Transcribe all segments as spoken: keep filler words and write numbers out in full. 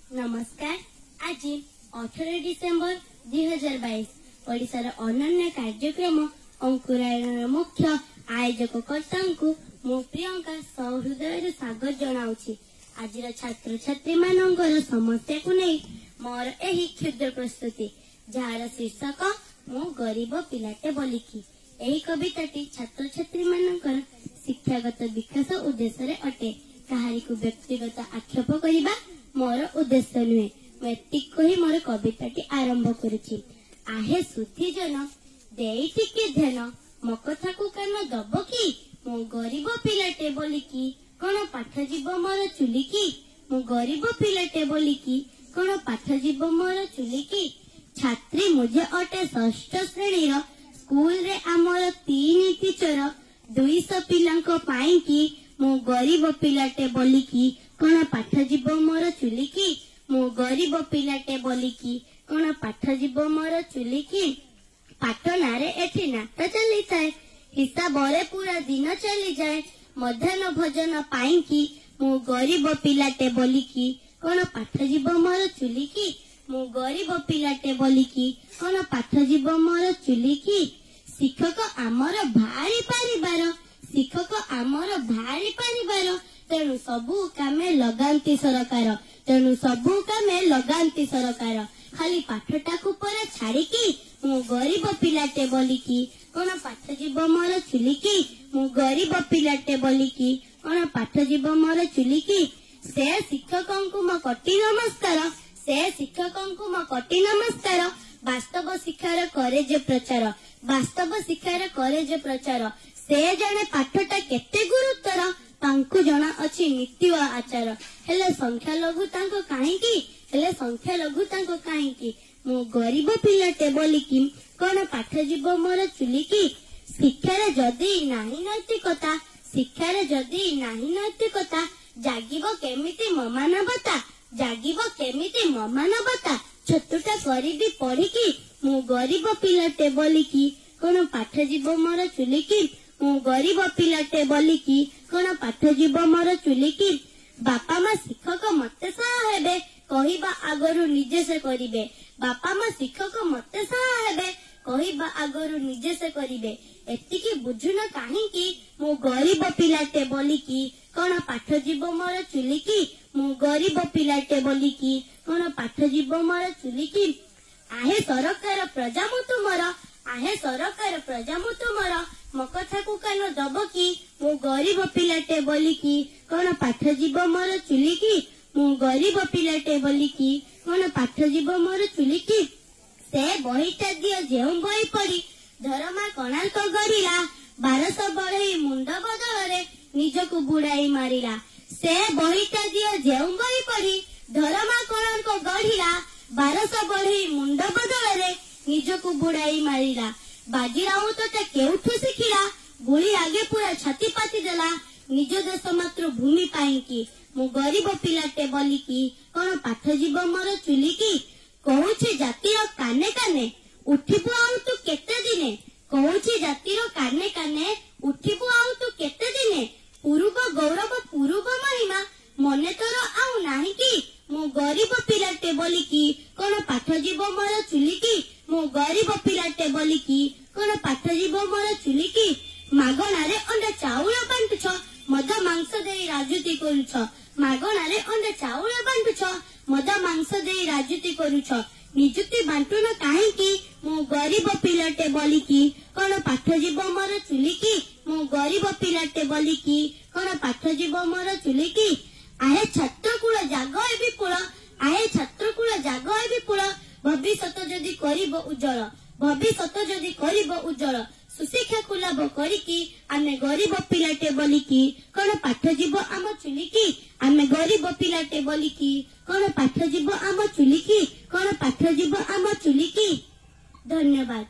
नमस्कार। आज अठारह डिसेम्बर दुई हजार बैश ओडिशार अनन्य कार्यक्रम अंकुरायन मुख्य आयोजक कर्ता मो प्रियंका सहृदय स्वागत जनाऊँगी। आज छात्र छात्री मानकर समस्या को नहीं मोर एही क्षुद्र प्रस्तुति जार शीर्षक मो गरीब पिलाटे बोलिकी। एही कविताटी छात्र छात्री मानकर शिक्षागत विकास उद्देश्य अटे। कहारी को व्यक्तिगत आक्षेप करने मोर उद्देश्य नुहे। मैं कही मोर कविताटी आरंभ करुछि। आहे सुधी जन देइति के ध्यान मो कथा को कान दब कि मो गरीब पिलाटे बोलिकी कौन पाठ जीव मोर चुलिकी। मो गरीब पिलाटे बोलिकी कौन पाठ जीव मोर चुलिकी। छात्री मुझे अटे षष्ठ श्रेणी स्कूल रे आमर तीन टीचर दुईश पिलांको पाई कि मो गरीब पिलाटे बोलिकी कौन पाठ जीव मोर चुलिकी। मो गरीब पिलाटे बोलिकी कौन पाठ जीव मोर चुलिकी। पाठ नारे एठी नाट चली थाए हिसाब रे पूरा दिन चली जाए। मध्याह्न भोजन पाई कि मो गरीब पिलाटे बोलिकी कौन पाठ जीव मोर चुलिकी। मो गरीब पिलाटे बोलिकी कौन पाठ जीव मोर चुलिकी। शिक्षक आमर भारी परिवार शिक्षक आमर भारी परिवार तेणु सबू कामे लगांती सरकार तेणु सबू कामे लगांती सरकार। खाली पाठटा को पर छाड़िकी मो गरीब पिलाटे बोलिकी कौन पाठ जीव मोर चुलिकी। मो गरीब पिलाटे बोलिकी कौन पाठ जीव मोर चुलिकी। से शिक्षक मो कटी नमस्कार से शिक्षक मो कटी नमस्कार। वास्तव शिक्षार करे जे प्रचार वास्तव शिक्षार करे जे प्रचार। से जाने पाठटा केते गुरुतर तांकु जना अछि नीति व आचार। हेले संख्या लघु तांको काहींकी हेले संख्या लघु तांको काहींकी। मो गरीब पिलाटे बोलिकी कौन पाठ जीव मोर चुलिकी। शिक्षार जदि नाही नैतिकता शिक्षार जदि नाही नैतिकता जागिबो केमिति मो मानवता जागिबो केमिति मो मानवता। छतुटा करिबी पढ़िकी मो गरीब पिलाटे बोलिकी कौन पाठ जीव मोर चुलिकी। मो गरीब पिलाटे बोलिकी कौन पाठ जीव मोर चुलिकी। बापा माँ शिक्षक मते सहाय हेबे कहिबा आगरु निजे से करिबे। बापा माँ शिक्षक मते सहाय हेबे कहिबा आगरु निजे से करिबे। एतिकी बुझुन काहींकी मो गरीब पिलाटे बोलिकी कौन पाठ जीव मोर चुलिकी। मो गरीब पिलाटे बोलिकी कौन पाठ जीव मोर चुलिकी। आहे सरकार प्रजा मु तुमर आहे सरकार प्रजा मु तुमर मो कथा को कान दब कि मो गरीब पिलाटे बोलिकी कौन पाठ जीव मोर चुलिकी। मो गरीब पिलाटे बोलिकी कौन पाठ जीव मोर चुलिकी। से बहीटा दियो जेउ बही पड़ी धरमा कोणार्क गढ़िला बारश बढ़ई मुंड बदल रे निजकु बुड़ाई मारिला। से बहीटा दियो जेउ बही पड़ी धरमा कोणार्क गढ़िला बारश बढ़ई मुंड बदल रे निजकु बुड़ाई मारिला। बाजीराव तो केउठु शिखिला गुली आगे पूरा छाती पाती देला निज देश मात्र भूमि पाई। मो गरीब पिलाटे बोलिकी कौन पाठ जीव मोर चुलिकी। कहूछि जातिर काने काने उठिबु आउ तू केते दिने कहूछि जातिर काने काने उठिबु आउ तू केते दिने। पूर्व गौरव पूर्व महिमा मने तोर आउ नाही कि मो गरीब पिलाटे बोलिकी कौन पाठ जीव मोर चुलिकी। मो गरीब पिलाटे बोलिकी कौन पाठ जीव मोर चुलिकी। मागणारे अंडा चाउल बांटुछ मद मांस देई राजनीति करुछ मागणारे अंडा चाउल बांटुछ मद मांस देई राजनीति करुछ। निजुक्ति बांटुन काहींकी मो गरीब पिलाटे बोलिकी कौन पाठ जीव मोर चुलिकी। मो गरीब पिलाटे बोलिकी कौन पाठ जीव मोर चुलिकी। आहे छात्रकुल जाग ए विपुल आहे छात्रकुल जाग ए विपुल भविष्यत जदि करिब उज्जवल भविष्यत जदि करिब उज्जवल। सुशिक्षा को लाभ करिकी आमे गरीब पिलाटे बोलिकी कौन पाठ जीव आम चुलिकी। आमे गरीब पिलाटे बोलिकी कौन पाठ जीव आम चुलिकी कौन पाठ जीव आम चुलिकी। धन्यवाद।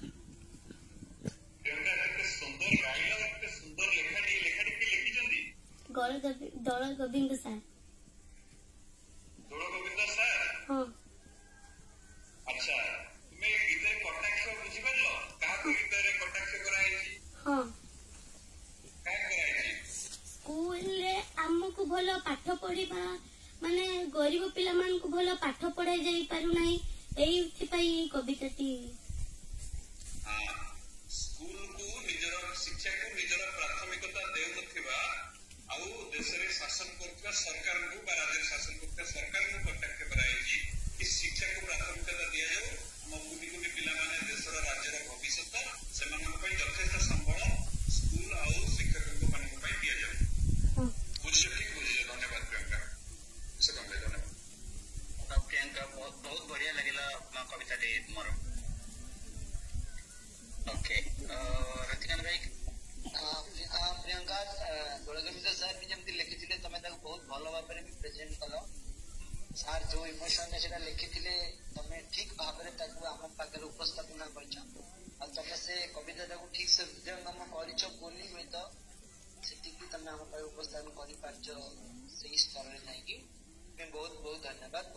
दौड़ गोविंद सार दौड़ गोविंद सार हाँ। अच्छा तुम्हें गीत कटाक्ष बुझी पारलो का गीत रे कटाक्ष कराई हाँ का कराई स्कूल रे हमको भलो पाठ पढ़िबा माने गरीब पिला मानकु भल पाठ पढ़ाई जाई पारु नाही एइथिपाई कविताटी हाँ स्कूल को निजर शिक्षा को निजर प्राथमिकता देउनथिबा आउ देश रे शासन करथबा सरकार को बा राज्य शासन करथबा सरकार को कॉन्टैक्ट कराई कि शिक्षा को प्राथमिकता दिया जाऊ हम कोटी कोटी पिला माने देश रा राज्य रा भविष्य सेमान पई यथेष्ट संबळ स्कूल आउ शिक्षक को मान पई दिया जाऊ बुझे ठीक बुझे धन्यवाद प्रियंका से कम धन्यवाद तब प्रियंका बहुत बहुत बढ़िया लगेला अपना कविता दे मोर ओके रतिकांत भाई प्रियंका दोलगमित सर भी जमती लिखिथिले तमे ताको बहुत भलो भाबरे भी प्रेजेंट कलो सर जो इमोशन ने सेटा लिखिथिले तमे ठीक भाबरे ताको हम पाकर उपस्थापना करछा आ तमे से कविता ताको ठीक से हृदयंगम करिछो बोली होय तो सेटिक तमे हम पाकर उपस्थापन करि पारछो सही स्तर रे नाही कि बहुत बहुत धन्यवाद।